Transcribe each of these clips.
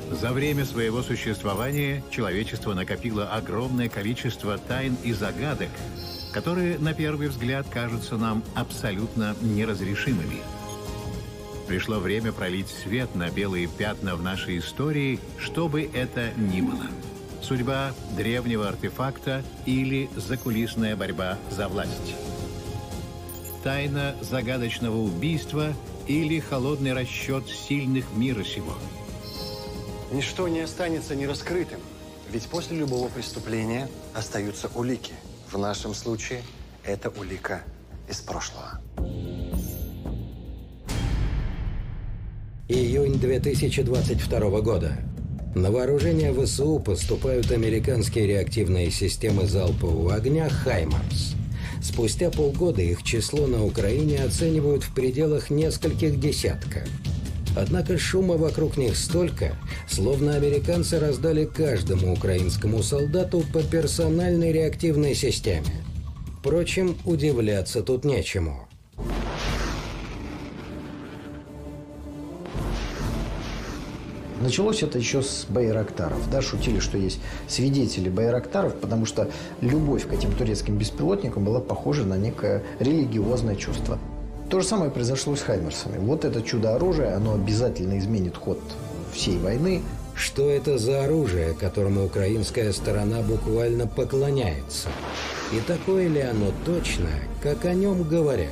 За время своего существования человечество накопило огромное количество тайн и загадок, которые, на первый взгляд, кажутся нам абсолютно неразрешимыми. Пришло время пролить свет на белые пятна в нашей истории, что бы это ни было. Судьба древнего артефакта или закулисная борьба за власть. Тайна загадочного убийства или холодный расчет сильных мира сего. Ничто не останется нераскрытым, ведь после любого преступления остаются улики. В нашем случае это улика из прошлого. Июнь 2022 года. На вооружение ВСУ поступают американские реактивные системы залпового огня «Хаймарс». Спустя полгода их число на Украине оценивают в пределах нескольких десятков. Однако шума вокруг них столько, словно американцы раздали каждому украинскому солдату по персональной реактивной системе. Впрочем, удивляться тут нечему. Началось это еще с байрактаров. Да, шутили, что есть свидетели байрактаров, потому что любовь к этим турецким беспилотникам была похожа на некое религиозное чувство. То же самое произошло с «Хаймерсами». Вот это чудо-оружие, оно обязательно изменит ход всей войны. Что это за оружие, которому украинская сторона буквально поклоняется? И такое ли оно точно, как о нем говорят?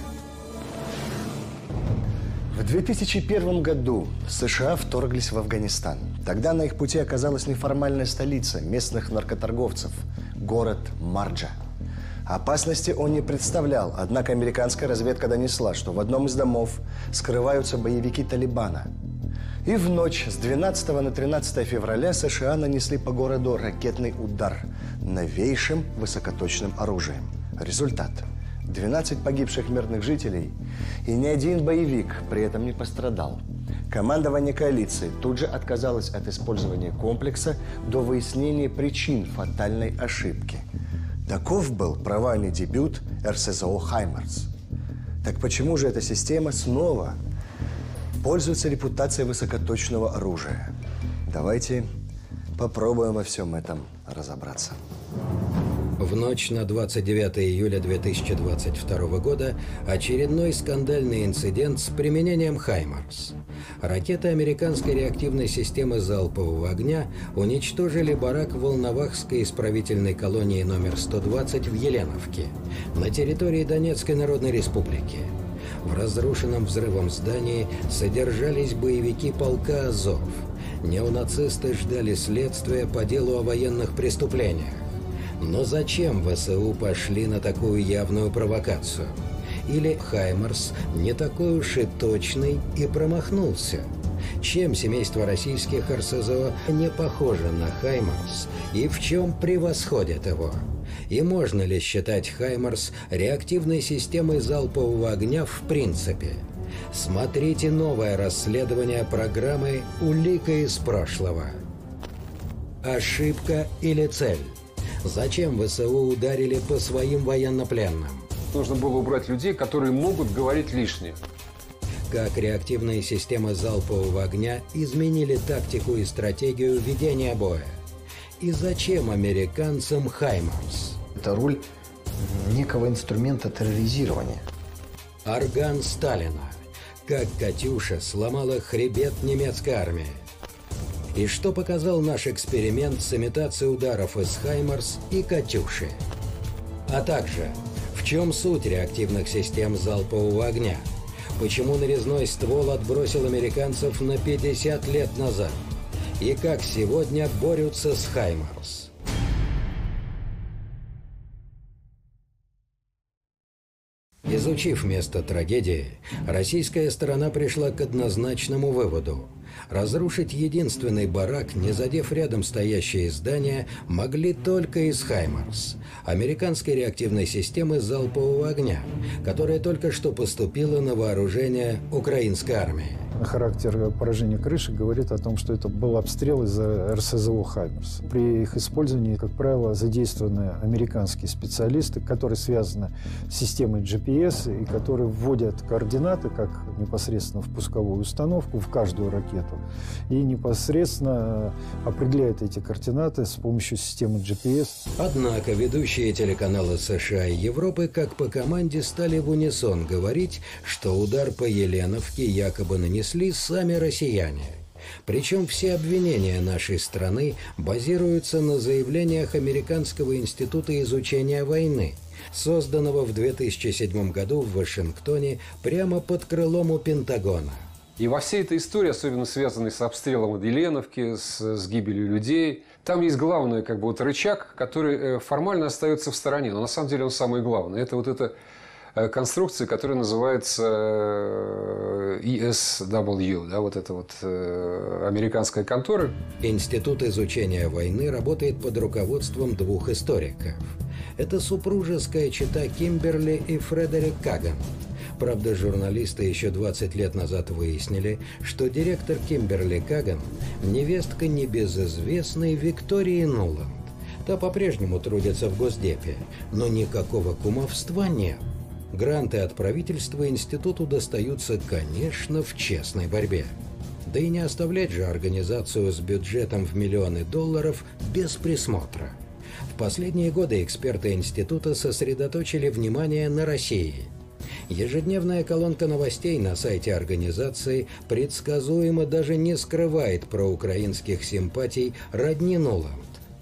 В 2001 году США вторглись в Афганистан. Тогда на их пути оказалась неформальная столица местных наркоторговцев – город Марджа. Опасности он не представлял, однако американская разведка донесла, что в одном из домов скрываются боевики Талибана. И в ночь с 12 на 13 февраля США нанесли по городу ракетный удар новейшим высокоточным оружием. Результат – 12 погибших мирных жителей, и ни один боевик при этом не пострадал. Командование коалиции тут же отказалось от использования комплекса до выяснения причин фатальной ошибки. Таков был провальный дебют РСЗО «Хаймарс». Так почему же эта система снова пользуется репутацией высокоточного оружия? Давайте попробуем во всем этом разобраться. В ночь на 29 июля 2022 года очередной скандальный инцидент с применением «Хаймарс». Ракеты американской реактивной системы залпового огня уничтожили барак Волновахской исправительной колонии номер 120 в Еленовке, на территории Донецкой Народной Республики. В разрушенном взрывом здании содержались боевики полка «Азов». Неонацисты ждали следствия по делу о военных преступлениях. Но зачем ВСУ пошли на такую явную провокацию? Или «Хаймарс» не такой уж и точный и промахнулся? Чем семейство российских РСЗО не похоже на «Хаймарс» и в чем превосходит его? И можно ли считать «Хаймарс» реактивной системой залпового огня в принципе? Смотрите новое расследование программы «Улика из прошлого». Ошибка или цель? Зачем ВСУ ударили по своим военнопленным? Нужно было убрать людей, которые могут говорить лишнее. Как реактивные системы залпового огня изменили тактику и стратегию ведения боя? И зачем американцам «Хаймарс»? Это роль некого инструмента терроризирования. Орган Сталина. Как «Катюша» сломала хребет немецкой армии. И что показал наш эксперимент с имитацией ударов из «Хаймарс» и «Катюши». А также, в чем суть реактивных систем залпового огня? Почему нарезной ствол отбросил американцев на 50 лет назад? И как сегодня борются с «Хаймарс»? Изучив место трагедии, российская сторона пришла к однозначному выводу. Разрушить единственный барак, не задев рядом стоящие здания, могли только из «Хаймарс» – американской реактивной системы залпового огня, которая только что поступила на вооружение украинской армии. Характер поражения крыши говорит о том, что это был обстрел из РСЗО «Хаймерс». При их использовании, как правило, задействованы американские специалисты, которые связаны с системой GPS и которые вводят координаты, как непосредственно в пусковую установку, в каждую ракету, и непосредственно определяют эти координаты с помощью системы GPS. Однако ведущие телеканалы США и Европы, как по команде, стали в унисон говорить, что удар по Еленовке якобы нанесли сами россияне. Причем все обвинения нашей страны базируются на заявлениях Американского института изучения войны, созданного в 2007 году в Вашингтоне прямо под крылом у Пентагона. И во всей этой истории, особенно связанной с обстрелом Еленовки, с гибелью людей, там есть главный рычаг, который формально остается в стороне, но на самом деле он самый главный. Это вот эта конструкция, которая называется ESW, да, вот это вот американская контора. Институт изучения войны работает под руководством двух историков. Это супружеская чета Кимберли и Фредерик Каган. Правда, журналисты еще 20 лет назад выяснили, что директор Кимберли Каган – невестка небезызвестной Виктории Нуланд. Та по-прежнему трудится в Госдепе, но никакого кумовства нет. Гранты от правительства институту достаются, конечно, в честной борьбе. Да и не оставлять же организацию с бюджетом в миллионы долларов без присмотра. В последние годы эксперты института сосредоточили внимание на России. Ежедневная колонка новостей на сайте организации предсказуемо даже не скрывает проукраинских симпатий родни Нуланд.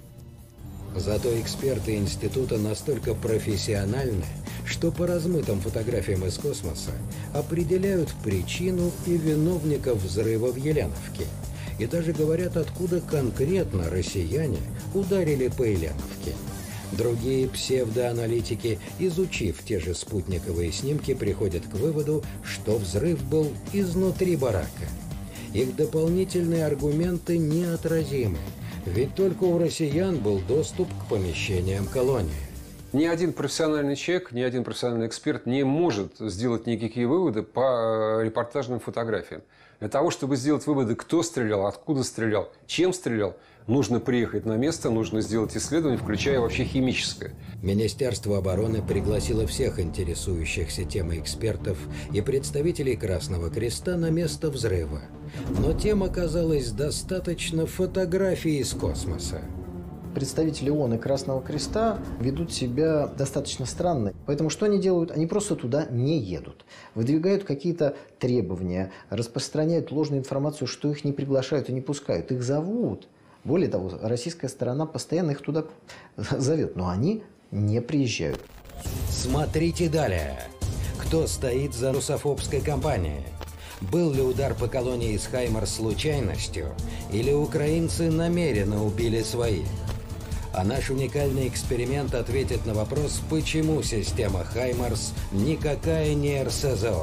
Зато эксперты института настолько профессиональны, что по размытым фотографиям из космоса определяют причину и виновников взрыва в Еленовке. И даже говорят, откуда конкретно россияне ударили по Еленовке. Другие псевдоаналитики, изучив те же спутниковые снимки, приходят к выводу, что взрыв был изнутри барака. Их дополнительные аргументы неотразимы, ведь только у россиян был доступ к помещениям колонии. Ни один профессиональный человек, ни один профессиональный эксперт не может сделать никакие выводы по репортажным фотографиям. Для того, чтобы сделать выводы, кто стрелял, откуда стрелял, чем стрелял, нужно приехать на место, нужно сделать исследование, включая вообще химическое. Министерство обороны пригласило всех интересующихся темой экспертов и представителей Красного Креста на место взрыва. Но тем оказалось достаточно фотографий из космоса. Представители ООН и Красного Креста ведут себя достаточно странно. Поэтому что они делают? Они просто туда не едут. Выдвигают какие-то требования, распространяют ложную информацию, что их не приглашают и не пускают. Их зовут. Более того, российская сторона постоянно их туда зовет, но они не приезжают. Смотрите далее. Кто стоит за русофобской кампанией? Был ли удар по колонии из «Хаймарс» случайностью, или украинцы намеренно убили своих? А наш уникальный эксперимент ответит на вопрос, почему система «Хаймарс» никакая не РСЗО.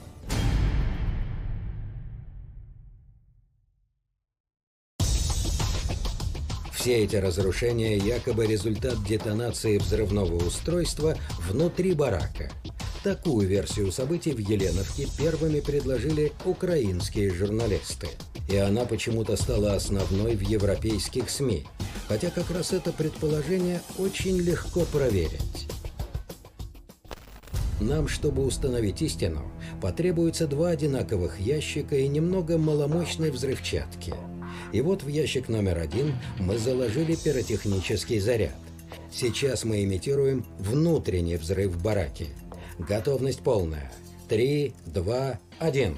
Все эти разрушения якобы результат детонации взрывного устройства внутри барака. Такую версию событий в Еленовке первыми предложили украинские журналисты. И она почему-то стала основной в европейских СМИ. Хотя как раз это предположение очень легко проверить. Нам, чтобы установить истину, потребуется 2 одинаковых ящика и немного маломощной взрывчатки. И вот в ящик номер 1 мы заложили пиротехнический заряд. Сейчас мы имитируем внутренний взрыв в бараке. Готовность полная. 3, 2, 1.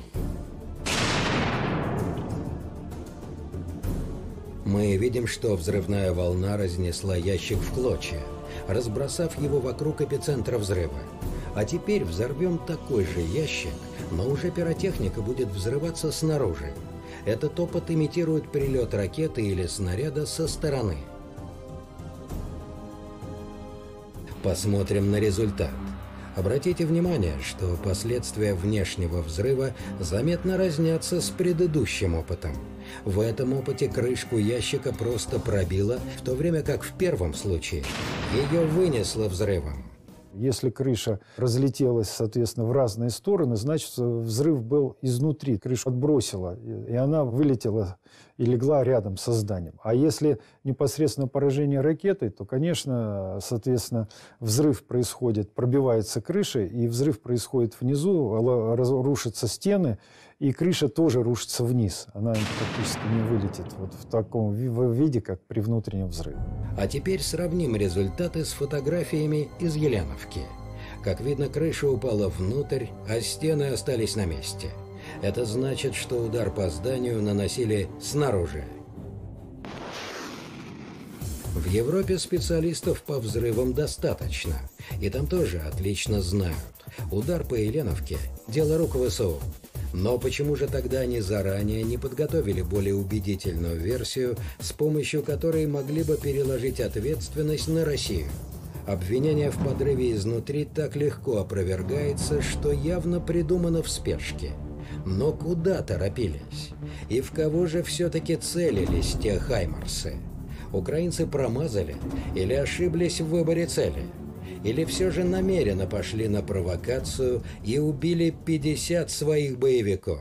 Мы видим, что взрывная волна разнесла ящик в клочья, разбросав его вокруг эпицентра взрыва. А теперь взорвем такой же ящик, но уже пиротехника будет взрываться снаружи. Этот опыт имитирует прилет ракеты или снаряда со стороны. Посмотрим на результат. Обратите внимание, что последствия внешнего взрыва заметно разнятся с предыдущим опытом. В этом опыте крышку ящика просто пробило, в то время как в первом случае ее вынесло взрывом. Если крыша разлетелась, соответственно, в разные стороны, значит, взрыв был изнутри. Крышу отбросила, и она вылетела и легла рядом со зданием. А если непосредственно поражение ракетой, то, конечно, соответственно, взрыв происходит, пробивается крыша, и взрыв происходит внизу, рушатся стены, и крыша тоже рушится вниз. Она практически не вылетит вот в таком виде, как при внутреннем взрыве. А теперь сравним результаты с фотографиями из Еленовки. Как видно, крыша упала внутрь, а стены остались на месте. Это значит, что удар по зданию наносили снаружи. В Европе специалистов по взрывам достаточно. И там тоже отлично знают. Удар по Еленовке – дело рук ВСУ. Но почему же тогда они заранее не подготовили более убедительную версию, с помощью которой могли бы переложить ответственность на Россию? Обвинение в подрыве изнутри так легко опровергается, что явно придумано в спешке. Но куда торопились? И в кого же все-таки целились те хаймарсы? Украинцы промазали или ошиблись в выборе цели? Или все же намеренно пошли на провокацию и убили 50 своих боевиков?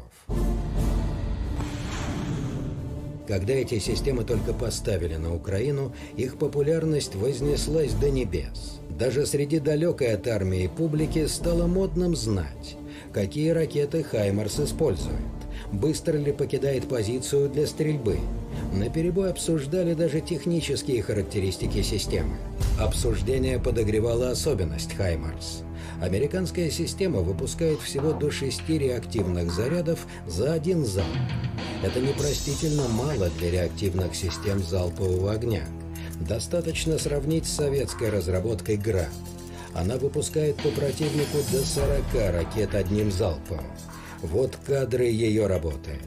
Когда эти системы только поставили на Украину, их популярность вознеслась до небес. Даже среди далекой от армии публики стало модным знать, какие ракеты «Хаймарс» использует, быстро ли покидает позицию для стрельбы. Наперебой обсуждали даже технические характеристики системы. Обсуждение подогревало особенность «Хаймарс». Американская система выпускает всего до 6 реактивных зарядов за один залп. Это непростительно мало для реактивных систем залпового огня. Достаточно сравнить с советской разработкой «Град». Она выпускает по противнику до 40 ракет одним залпом. Вот кадры ее работы.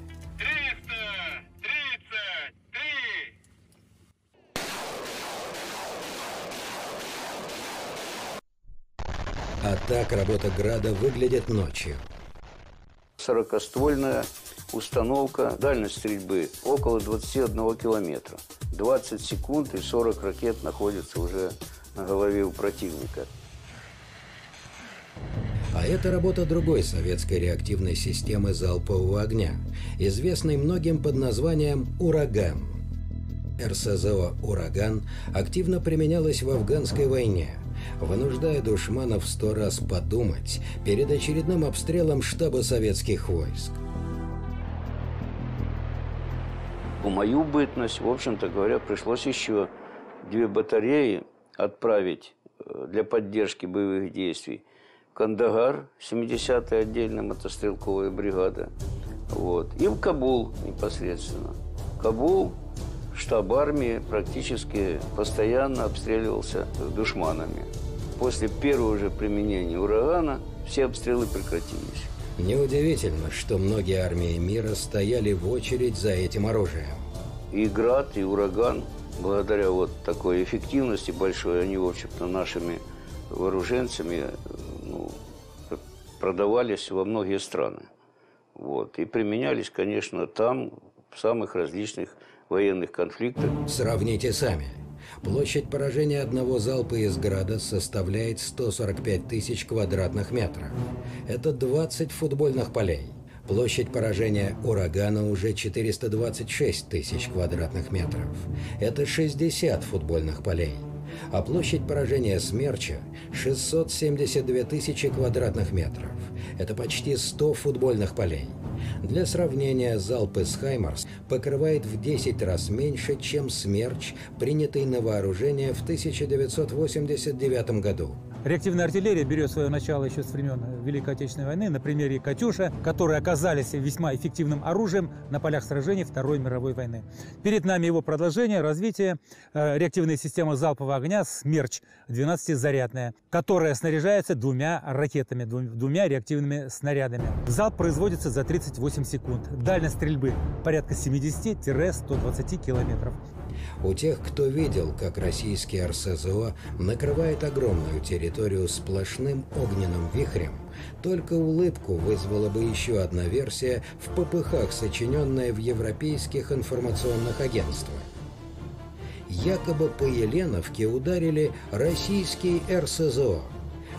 333! А так работа «Града» выглядит ночью. 40-ствольная установка, дальность стрельбы около 21 километра. 20 секунд и 40 ракет находятся уже на голове у противника. А это работа другой советской реактивной системы залпового огня, известной многим под названием «Ураган». РСЗО «Ураган» активно применялась в афганской войне, вынуждая душманов 100 раз подумать перед очередным обстрелом штаба советских войск. В мою бытность, в общем-то говоря, пришлось еще 2 батареи отправить для поддержки боевых действий. Кандагар, 70-я отдельная мотострелковая бригада, вот, и в Кабул непосредственно. Кабул, штаб армии, практически постоянно обстреливался душманами. После первого же применения «Урагана» все обстрелы прекратились. Неудивительно, что многие армии мира стояли в очередь за этим оружием. И «Град», и «Ураган», благодаря вот такой эффективности большой, они, в общем-то, нашими вооруженцами продавались во многие страны. Вот. И применялись, конечно, там, в самых различных военных конфликтах. Сравните сами. Площадь поражения одного залпа из «Града» составляет 145 тысяч квадратных метров. Это 20 футбольных полей. Площадь поражения «Урагана» уже 426 тысяч квадратных метров. Это 60 футбольных полей. А площадь поражения «Смерча» 672 тысячи квадратных метров. Это почти 100 футбольных полей. Для сравнения, залп из «Хаймарс» покрывает в 10 раз меньше, чем «Смерч», принятый на вооружение в 1989 году. Реактивная артиллерия берет свое начало еще с времен Великой Отечественной войны на примере «Катюша», которые оказались весьма эффективным оружием на полях сражений Второй мировой войны. Перед нами его продолжение, развитие реактивной системы залпового огня «Смерч» 12-зарядная, которая снаряжается 2 ракетами, 2 реактивными снарядами. Залп производится за 38 секунд. Дальность стрельбы порядка 70-120 километров. У тех, кто видел, как российский РСЗО накрывает огромную территорию сплошным огненным вихрем, только улыбку вызвала бы еще одна версия в попыхах, сочиненная в европейских информационных агентствах. Якобы по Еленовке ударили российский РСЗО.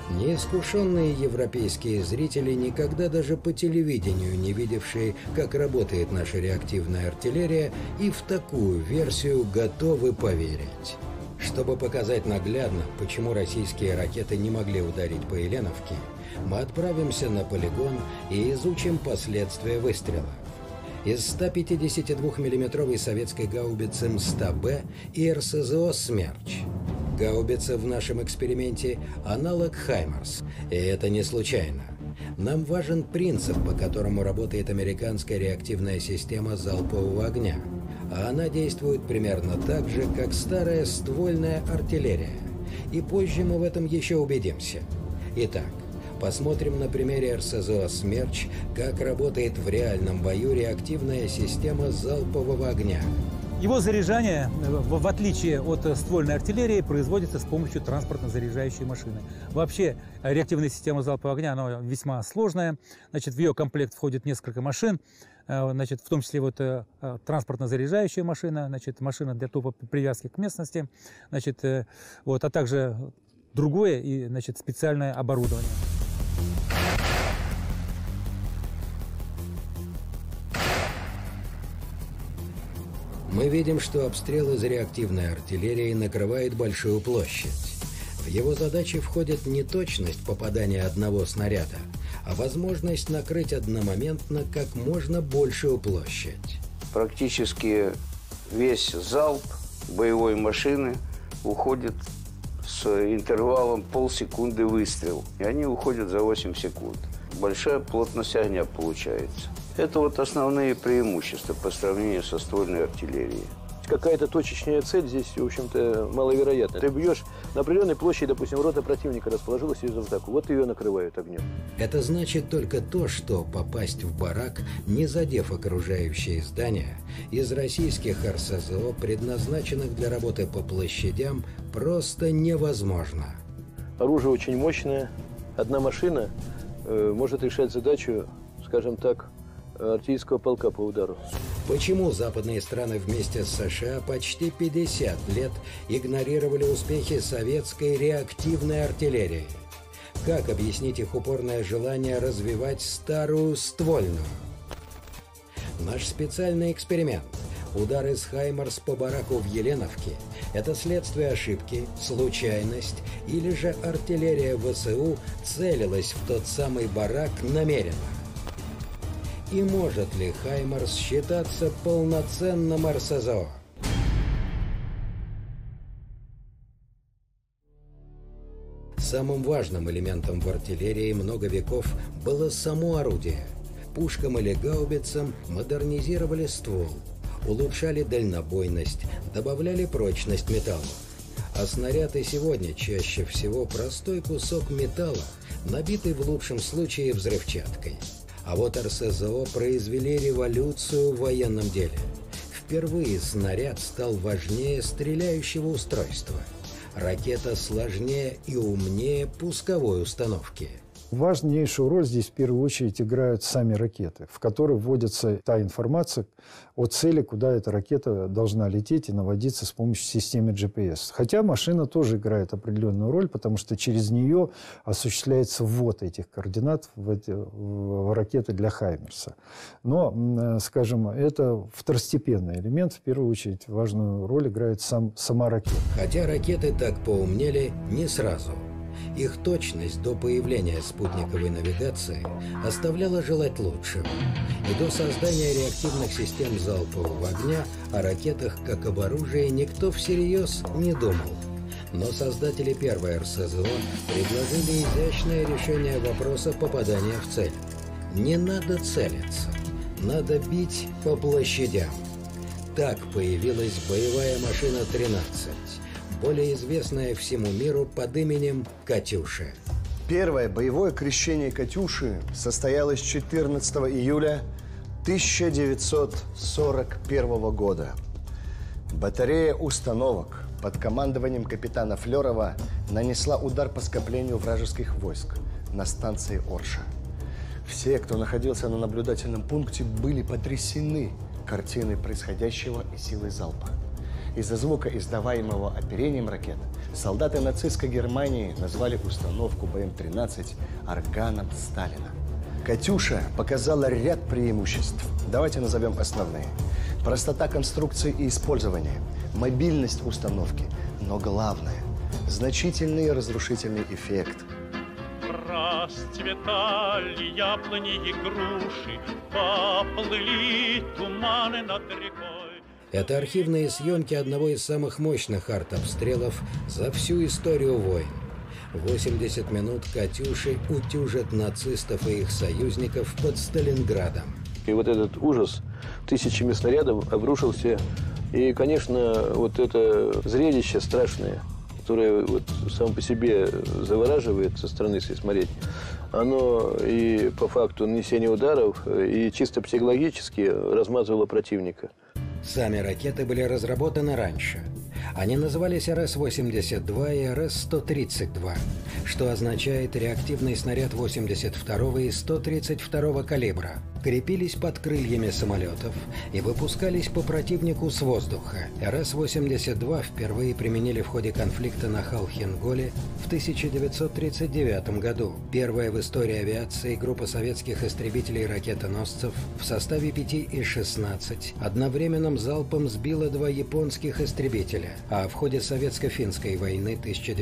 Неискушенные европейские зрители, никогда даже по телевидению не видевшие, как работает наша реактивная артиллерия, и в такую версию готовы поверить. Чтобы показать наглядно, почему российские ракеты не могли ударить по Еленовке, мы отправимся на полигон и изучим последствия выстрелов. Из 152 миллиметровой советской гаубицы М100Б и РСЗО «Смерч». Гаубица в нашем эксперименте – аналог «Хаймарс», и это не случайно. Нам важен принцип, по которому работает американская реактивная система залпового огня, а она действует примерно так же, как старая ствольная артиллерия. И позже мы в этом еще убедимся. Итак, посмотрим на примере РСЗО «Смерч», как работает в реальном бою реактивная система залпового огня. Его заряжание, в отличие от ствольной артиллерии, производится с помощью транспортно-заряжающей машины. Вообще, реактивная система залпового огня, она весьма сложная. Значит, в ее комплект входит несколько машин, значит, в том числе вот транспортно-заряжающая машина, значит, машина для топа привязки к местности, значит, вот, а также другое и, значит, специальное оборудование. Мы видим, что обстрел из реактивной артиллерии накрывает большую площадь. В его задачи входит не точность попадания одного снаряда, а возможность накрыть одномоментно как можно большую площадь. Практически весь залп боевой машины уходит с интервалом полсекунды выстрел. И они уходят за 8 секунд. Большая плотность огня получается. Это вот основные преимущества по сравнению со ствольной артиллерией. Какая-то точечная цель здесь, в общем-то, маловероятна. Ты бьешь на определенной площади, допустим, рота противника расположилась из атаку. Вот ее накрывают огнем. Это значит только то, что попасть в барак, не задев окружающие здания, из российских РСЗО, предназначенных для работы по площадям, просто невозможно. Оружие очень мощное. Одна машина может решать задачу, скажем так, артиллерийского полка по удару. Почему западные страны вместе с США почти 50 лет игнорировали успехи советской реактивной артиллерии? Как объяснить их упорное желание развивать старую ствольную? Наш специальный эксперимент – удар из «Хаймарс» по бараку в Еленовке – это следствие ошибки, случайность или же артиллерия ВСУ целилась в тот самый барак намеренно? И может ли «Хаймарс» считаться полноценным РСЗО? Самым важным элементом в артиллерии много веков было само орудие. Пушкам или гаубицам модернизировали ствол, улучшали дальнобойность, добавляли прочность металла. А снаряд и сегодня чаще всего простой кусок металла, набитый в лучшем случае взрывчаткой. А вот РСЗО произвели революцию в военном деле. Впервые снаряд стал важнее стреляющего устройства. Ракета сложнее и умнее пусковой установки. Важнейшую роль здесь в первую очередь играют сами ракеты, в которые вводится та информация о цели, куда эта ракета должна лететь и наводиться с помощью системы GPS. Хотя машина тоже играет определенную роль, потому что через нее осуществляется ввод этих координат в ракеты для «Хаймерса». Но, скажем, это второстепенный элемент. В первую очередь важную роль играет сама ракета. Хотя ракеты так поумнели не сразу. Их точность до появления спутниковой навигации оставляла желать лучшего. И до создания реактивных систем залпового огня о ракетах как об оружии никто всерьез не думал. Но создатели первой РСЗО предложили изящное решение вопроса попадания в цель. Не надо целиться, надо бить по площадям. Так появилась боевая машина 13. Более известная всему миру под именем «Катюша». Первое боевое крещение «Катюши» состоялось 14 июля 1941 года. Батарея установок под командованием капитана Флёрова нанесла удар по скоплению вражеских войск на станции Орша. Все, кто находился на наблюдательном пункте, были потрясены картиной происходящего и силой залпа. Из-за звука, издаваемого оперением ракет, солдаты нацистской Германии назвали установку БМ-13 органом Сталина. «Катюша» показала ряд преимуществ. Давайте назовем основные. Простота конструкции и использования, мобильность установки, но главное – значительный разрушительный эффект. Расцветали яблони и груши, поплыли туманы над рекой. Это архивные съемки одного из самых мощных артобстрелов за всю историю войн. 80 минут «Катюши» утюжат нацистов и их союзников под Сталинградом. И вот этот ужас тысячами снарядов обрушился. И, конечно, вот это зрелище страшное, которое вот само по себе завораживает со стороны, если смотреть, оно и по факту нанесения ударов, и чисто психологически размазывало противника. Сами ракеты были разработаны раньше. Они назывались РС-82 и РС-132, что означает реактивный снаряд 82 и 132 калибра. Крепились под крыльями самолетов и выпускались по противнику с воздуха. РС-82 впервые применили в ходе конфликта на Халхин-Голе в 1939 году. Первая в истории авиации группа советских истребителей-ракетоносцев в составе 5 И-16 одновременным залпом сбила 2 японских истребителя, а в ходе Советско-финской войны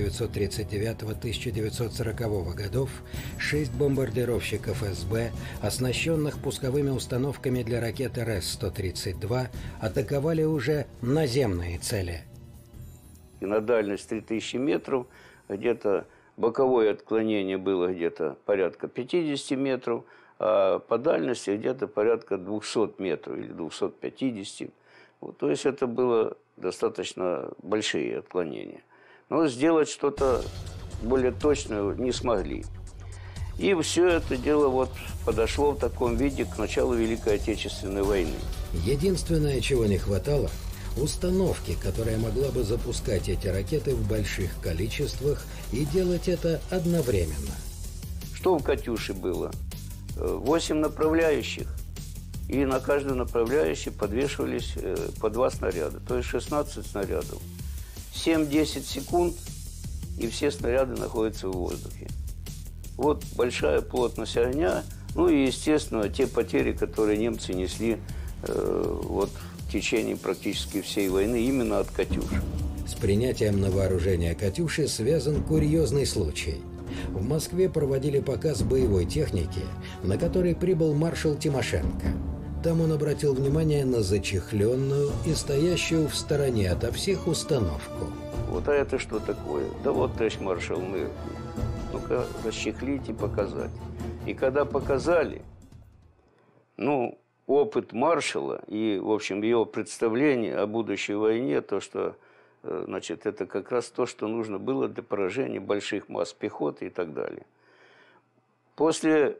1939-1940 годов 6 бомбардировщиков СБ, оснащенных пусковыми установками для ракет РС-132, атаковали уже наземные цели. И на дальность 3000 метров, где-то боковое отклонение было где-то порядка 50 метров, а по дальности где-то порядка 200 метров или 250. Вот, то есть это было достаточно большие отклонения. Но сделать что-то более точное не смогли. И все это дело вот подошло в таком виде к началу Великой Отечественной войны. Единственное, чего не хватало – установки, которая могла бы запускать эти ракеты в больших количествах и делать это одновременно. Что в «Катюше» было? 8 направляющих. И на каждую направляющую подвешивались по 2 снаряда, то есть 16 снарядов. 7-10 секунд, и все снаряды находятся в воздухе. Вот большая плотность огня, ну и, естественно, те потери, которые немцы несли вот в течение практически всей войны именно от «Катюш». С принятием на вооружение «Катюши» связан курьезный случай. В Москве проводили показ боевой техники, на который прибыл маршал Тимошенко. Там он обратил внимание на зачехленную и стоящую в стороне ото всех установку. Вот а это что такое? Да вот, товарищ маршал, мы ну-ка расчехлить и показать. И когда показали, ну, опыт маршала и, в общем, его представление о будущей войне, то, что, значит, это как раз то, что нужно было для поражения больших масс пехоты и так далее. После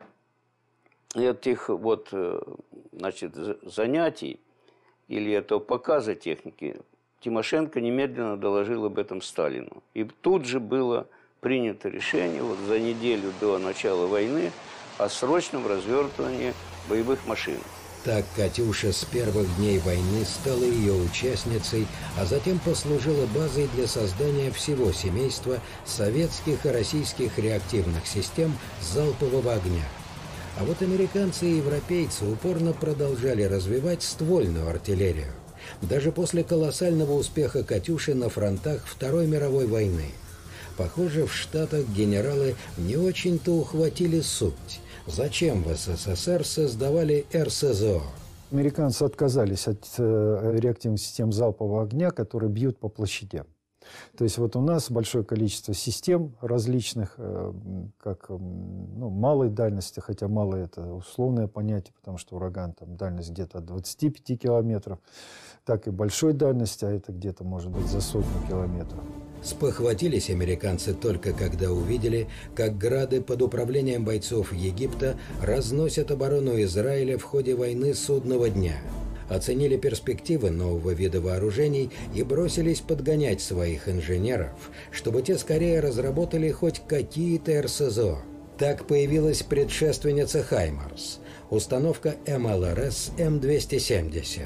этих вот, значит, занятий или этого показа техники Тимошенко немедленно доложил об этом Сталину. И тут же было принято решение вот за неделю до начала войны о срочном развертывании боевых машин. Так «Катюша» с первых дней войны стала ее участницей, а затем послужила базой для создания всего семейства советских и российских реактивных систем залпового огня. А вот американцы и европейцы упорно продолжали развивать ствольную артиллерию, даже после колоссального успеха «Катюши» на фронтах Второй мировой войны. Похоже, в Штатах генералы не очень-то ухватили суть. Зачем в СССР создавали РСЗО? Американцы отказались от реактивных систем залпового огня, которые бьют по площадям. То есть вот у нас большое количество систем различных, как малой дальности, хотя малая это условное понятие, потому что ураган там дальность где-то от 25 километров, так и большой дальности, а это где-то может быть за 100 километров. Спохватились американцы только когда увидели, как грады под управлением бойцов Египта разносят оборону Израиля в ходе войны Судного дня. Оценили перспективы нового вида вооружений и бросились подгонять своих инженеров, чтобы те скорее разработали хоть какие-то РСЗО. Так появилась предшественница «Хаймарс» – установка МЛРС М270.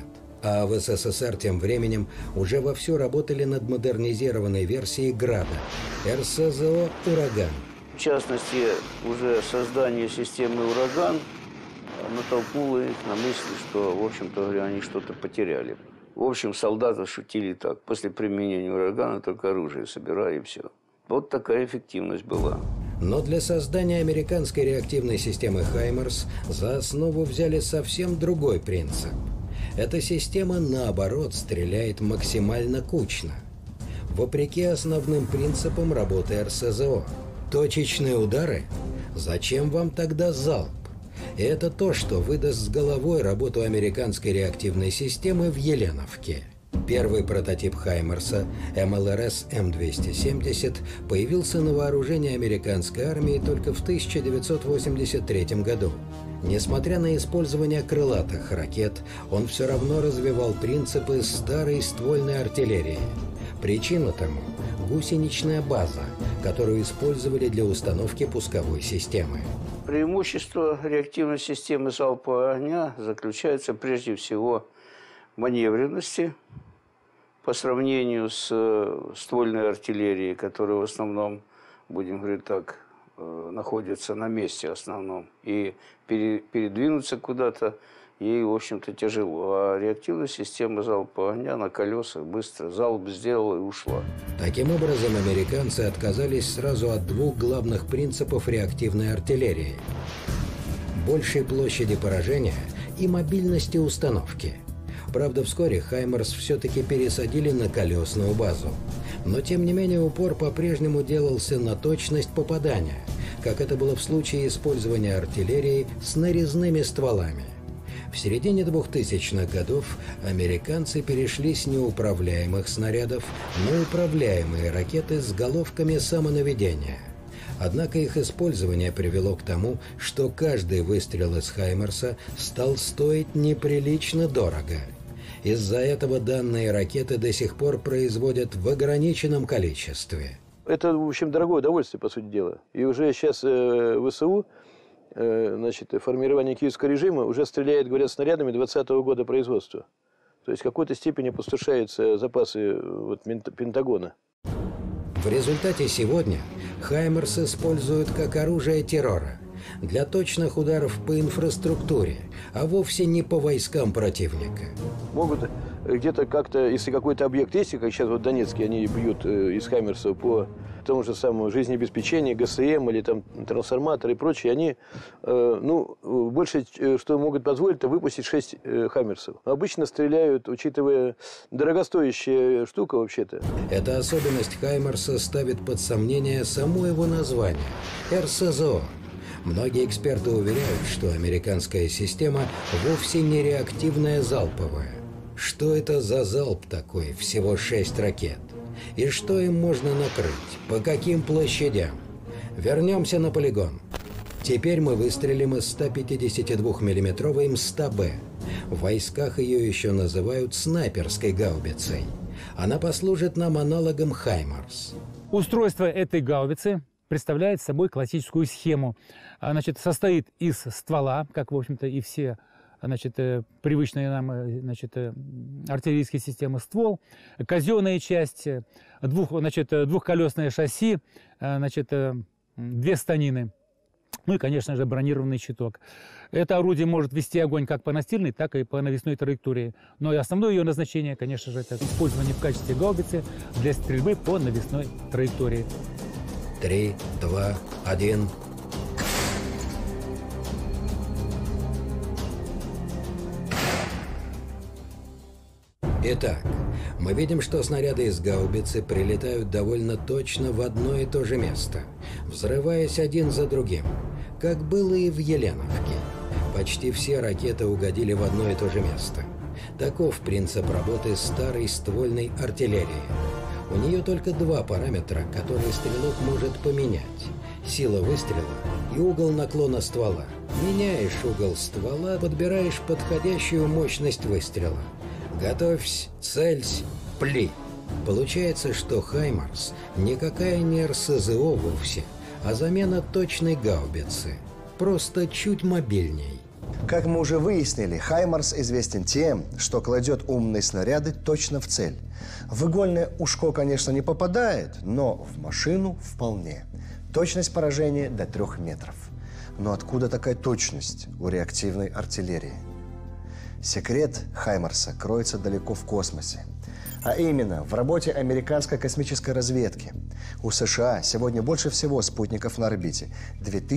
А в СССР тем временем уже вовсю работали над модернизированной версией «Града» РСЗО «Ураган». В частности, уже создание системы «Ураган» натолкнуло их на мысль, что, в общем-то говоря, они что-то потеряли. В общем, солдаты шутили так: после применения «Урагана» только оружие собирай, и все. Вот такая эффективность была. Но для создания американской реактивной системы «Хаймарс» за основу взяли совсем другой принцип. Эта система, наоборот, стреляет максимально кучно. Вопреки основным принципам работы РСЗО. Точечные удары? Зачем вам тогда залп? И это то, что выдаст с головой работу американской реактивной системы в Еленовке. Первый прототип «Хаймарса» МЛРС М270 появился на вооружении американской армии только в 1983 году. Несмотря на использование крылатых ракет, он все равно развивал принципы старой ствольной артиллерии. Причина тому – гусеничная база, которую использовали для установки пусковой системы. Преимущество реактивной системы залпового огня заключается прежде всего в маневренности по сравнению с ствольной артиллерией, которая в основном, будем говорить так, находится на месте основном. И передвинуться куда-то ей, в общем-то, тяжело. А реактивная система залпового огня на колесах быстро залп сделала и ушла. Таким образом, американцы отказались сразу от двух главных принципов реактивной артиллерии – большей площади поражения и мобильности установки. Правда, вскоре «Хаймарс» все-таки пересадили на колесную базу. Но, тем не менее, упор по-прежнему делался на точность попадания, как это было в случае использования артиллерии с нарезными стволами. В середине 2000-х годов американцы перешли с неуправляемых снарядов на управляемые ракеты с головками самонаведения. Однако их использование привело к тому, что каждый выстрел из «Хаймарса» стал стоить неприлично дорого. Из-за этого данные ракеты до сих пор производят в ограниченном количестве. Это, в общем, дорогое удовольствие, по сути дела. И уже сейчас ВСУ, значит, формирование киевского режима уже стреляет, говорят, снарядами 2020 года производства. То есть в какой-то степени опустошаются запасы Пентагона. В результате сегодня «Хаймарс» используют как оружие террора для точных ударов по инфраструктуре, а вовсе не по войскам противника. Могут где-то как-то, если какой-то объект есть, как сейчас в Донецке они бьют из «Хаймерсов» по тому же самому жизнеобеспечению, ГСМ или там трансформаторы и прочее, они, больше, что могут позволить, это выпустить 6 «Хаймерсов». Обычно стреляют, учитывая дорогостоящая штука вообще-то. Эта особенность «Хаймарса» ставит под сомнение само его название – РСЗО. Многие эксперты уверяют, что американская система вовсе не реактивная залповая. Что это за залп такой, всего 6 ракет? И что им можно накрыть? По каким площадям? Вернемся на полигон. Теперь мы выстрелим из 152-мм МС-100Б. В войсках ее еще называют снайперской гаубицей. Она послужит нам аналогом «Хаймарс». Устройство этой гаубицы представляет собой классическую схему. Значит, состоит из ствола, как, в общем-то, и все, значит, привычные нам, значит, артиллерийские системы, ствол, казенная часть, двухколесное шасси, значит, 2 станины, ну и, конечно же, бронированный щиток. Это орудие может вести огонь как по настильной, так и по навесной траектории. Но и основное ее назначение, конечно же, это использование в качестве гаубицы для стрельбы по навесной траектории. 3, 2, 1. Итак, мы видим, что снаряды из гаубицы прилетают довольно точно в одно и то же место, взрываясь один за другим, как было и в Еленовке. Почти все ракеты угодили в одно и то же место. Таков принцип работы старой ствольной артиллерии. У нее только 2 параметра, которые стрелок может поменять. Сила выстрела и угол наклона ствола. Меняешь угол ствола, подбираешь подходящую мощность выстрела. Готовься, целься, пли. Получается, что «Хаймарс» никакая не РСЗО вовсе, а замена точной гаубицы. Просто чуть мобильней. Как мы уже выяснили, «Хаймарс» известен тем, что кладет умные снаряды точно в цель. В игольное ушко, конечно, не попадает, но в машину вполне. Точность поражения до 3 метров. Но откуда такая точность у реактивной артиллерии? Секрет «Хаймарса» кроется далеко в космосе. А именно, в работе американской космической разведки. У США сегодня больше всего спутников на орбите –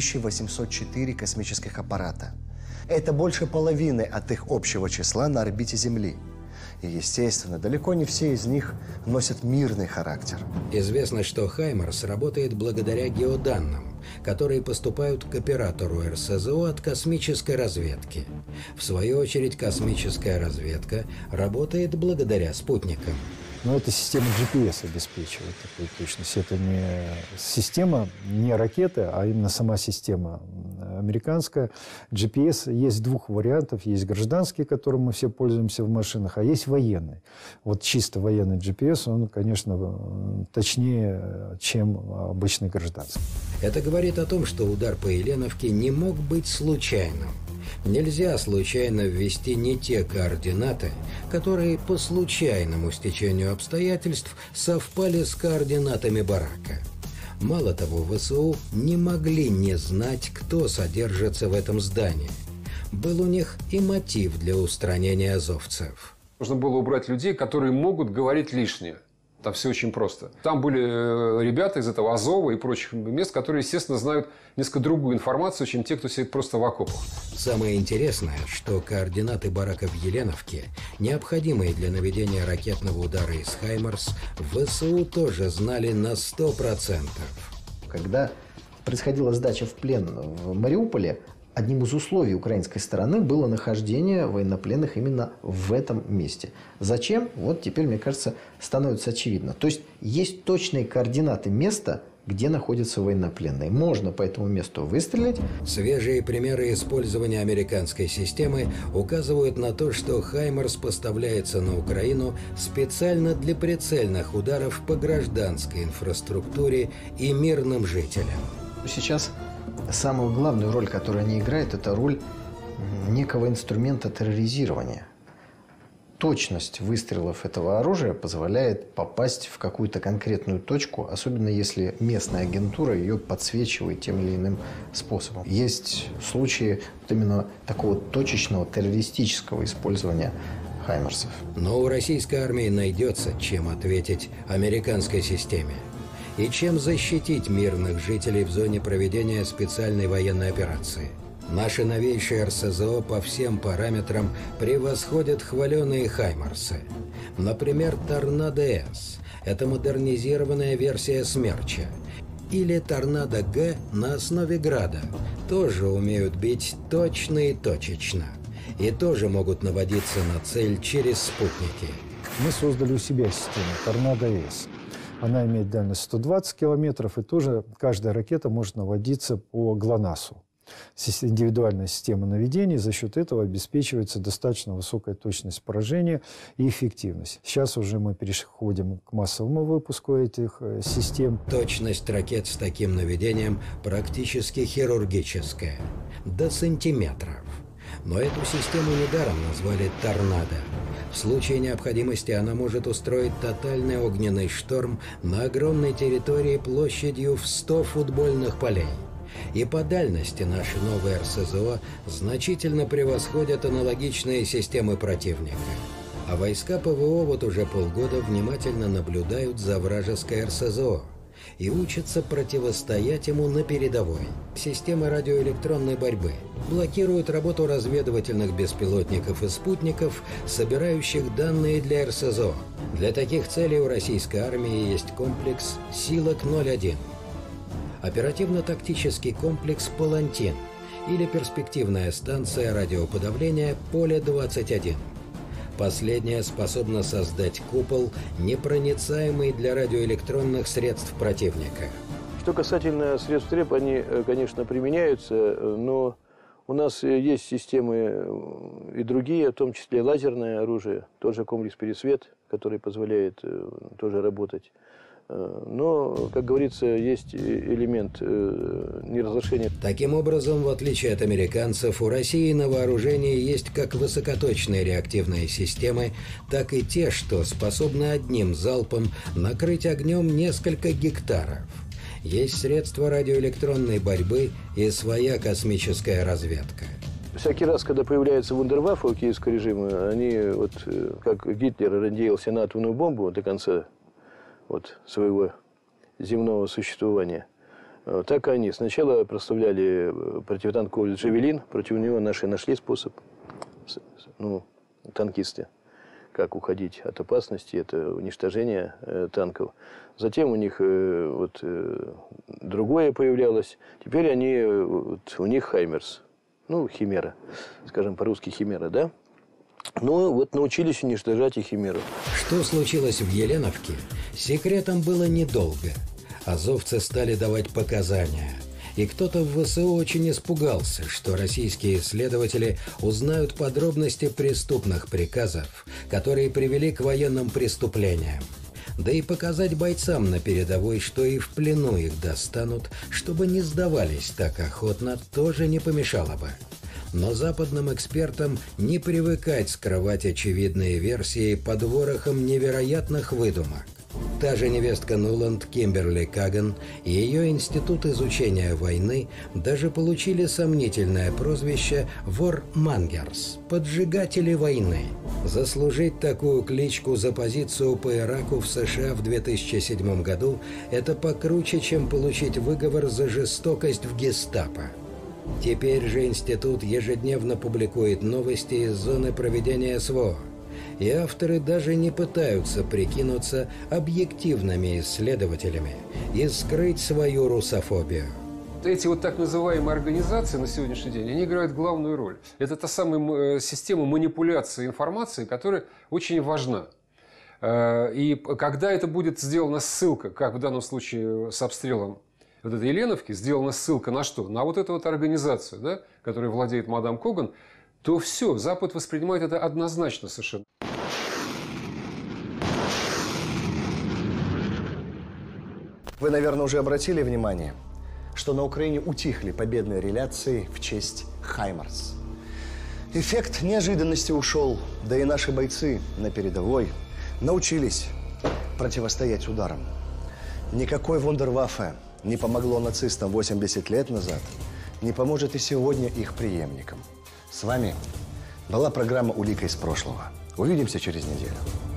2804 космических аппарата. Это больше половины от их общего числа на орбите Земли. И, естественно, далеко не все из них носят мирный характер. Известно, что «Хаймарс» работает благодаря геоданным, которые поступают к оператору РСЗО от космической разведки. В свою очередь, космическая разведка работает благодаря спутникам. Но эта система GPS обеспечивает такую точность. Это не система, не ракеты, а именно сама система американская. GPS есть 2 вариантов. Есть гражданский, которым мы все пользуемся в машинах, а есть военный. Вот чисто военный GPS, он, конечно, точнее, чем обычный гражданский. Это говорит о том, что удар по Еленовке не мог быть случайным. Нельзя случайно ввести не те координаты, которые по случайному стечению обстоятельств совпали с координатами барака. Мало того, ВСУ не могли не знать, кто содержится в этом здании. Был у них и мотив для устранения азовцев. Нужно было убрать людей, которые могут говорить лишнее. Там все очень просто. Там были ребята из этого Азова и прочих мест, которые, естественно, знают несколько другую информацию, чем те, кто сидит просто в окопах. Самое интересное, что координаты барака в Еленовке, необходимые для наведения ракетного удара из «Хаймарс», ВСУ тоже знали на 100%. Когда происходила сдача в плен в Мариуполе, одним из условий украинской стороны было нахождение военнопленных именно в этом месте. Зачем? Вот теперь, мне кажется, становится очевидно. То есть точные координаты места, где находятся военнопленные. Можно по этому месту выстрелить. Свежие примеры использования американской системы указывают на то, что «Хаймарс» поставляется на Украину специально для прицельных ударов по гражданской инфраструктуре и мирным жителям. Сейчас самую главную роль, которую они играют, это роль некого инструмента терроризирования. Точность выстрелов этого оружия позволяет попасть в какую-то конкретную точку, особенно если местная агентура ее подсвечивает тем или иным способом. Есть случаи вот именно такого точечного террористического использования «Хаймарсов». Но у российской армии найдется, чем ответить американской системе. И чем защитить мирных жителей в зоне проведения специальной военной операции. Наши новейшие РСЗО по всем параметрам превосходят хваленые «Хаймарсы». Например, «Торнадо-С» – это модернизированная версия «Смерча». Или «Торнадо-Г» на основе «Града» тоже умеют бить точно и точечно. И тоже могут наводиться на цель через спутники. Мы создали у себя систему «Торнадо-С». Она имеет дальность 120 километров, и тоже каждая ракета может наводиться по ГЛОНАССу. Индивидуальная система наведения, за счет этого обеспечивается достаточно высокая точность поражения и эффективность. Сейчас уже мы переходим к массовому выпуску этих систем. Точность ракет с таким наведением практически хирургическая, до сантиметров. Но эту систему недаром назвали «Торнадо». В случае необходимости она может устроить тотальный огненный шторм на огромной территории площадью в 100 футбольных полей. И по дальности наши новые РСЗО значительно превосходят аналогичные системы противника. А войска ПВО вот уже полгода внимательно наблюдают за вражеской РСЗО и учатся противостоять ему на передовой. Системы радиоэлектронной борьбы блокируют работу разведывательных беспилотников и спутников, собирающих данные для РСЗО. Для таких целей у российской армии есть комплекс «Силок-01». Оперативно-тактический комплекс «Палантин» или перспективная станция радиоподавления «Поле-21». Последняя способна создать купол, непроницаемый для радиоэлектронных средств противника. Что касательно средств РЭП, они, конечно, применяются, но у нас есть системы и другие, в том числе лазерное оружие, тоже комплекс «Пересвет», который позволяет тоже работать Но, как говорится, есть элемент неразглашения. Таким образом, в отличие от американцев, у России на вооружении есть как высокоточные реактивные системы, так и те, что способны одним залпом накрыть огнем несколько гектаров. Есть средства радиоэлектронной борьбы и своя космическая разведка. Всякий раз, когда появляется вундерваффе у киевского режима, они, вот, как Гитлер надеялся на атомную бомбу до конца своего земного существования, так они сначала проставляли противотанковый «Джавелин», против него наши нашли способ, танкисты, как уходить от опасности, это уничтожение танков. Затем у них другое появлялось. Теперь они, у них «Хаймерс», «Химера», скажем по-русски «Химера», да? Научились уничтожать и «Химеру». Что случилось в Еленовке, секретом было недолго. Азовцы стали давать показания. И кто-то в ВСУ очень испугался, что российские исследователи узнают подробности преступных приказов, которые привели к военным преступлениям. Да и показать бойцам на передовой, что и в плену их достанут, чтобы не сдавались так охотно, тоже не помешало бы. Но западным экспертам не привыкать скрывать очевидные версии под ворохом невероятных выдумок. Та же невестка Нуланд, Кимберли Каган, и ее институт изучения войны даже получили сомнительное прозвище «Вормангерс» – «поджигатели войны». Заслужить такую кличку за позицию по Ираку в США в 2007 году – это покруче, чем получить выговор за жестокость в гестапо. Теперь же институт ежедневно публикует новости из зоны проведения СВО. И авторы даже не пытаются прикинуться объективными исследователями и скрыть свою русофобию. Эти так называемые организации на сегодняшний день, они играют главную роль. Это та самая система манипуляции информацией, которая очень важна. И когда это будет сделана ссылка, как в данном случае с обстрелом этой Еленовки, сделана ссылка на что? На эту организацию, да, которой владеет мадам Коган, то все, Запад воспринимает это однозначно совершенно. Вы, наверное, уже обратили внимание, что на Украине утихли победные реляции в честь «Хаймарс». Эффект неожиданности ушел, да и наши бойцы на передовой научились противостоять ударам. Никакой вундерваффе не помогло нацистам 80 лет назад, не поможет и сегодня их преемникам. С вами была программа «Улика из прошлого». Увидимся через неделю.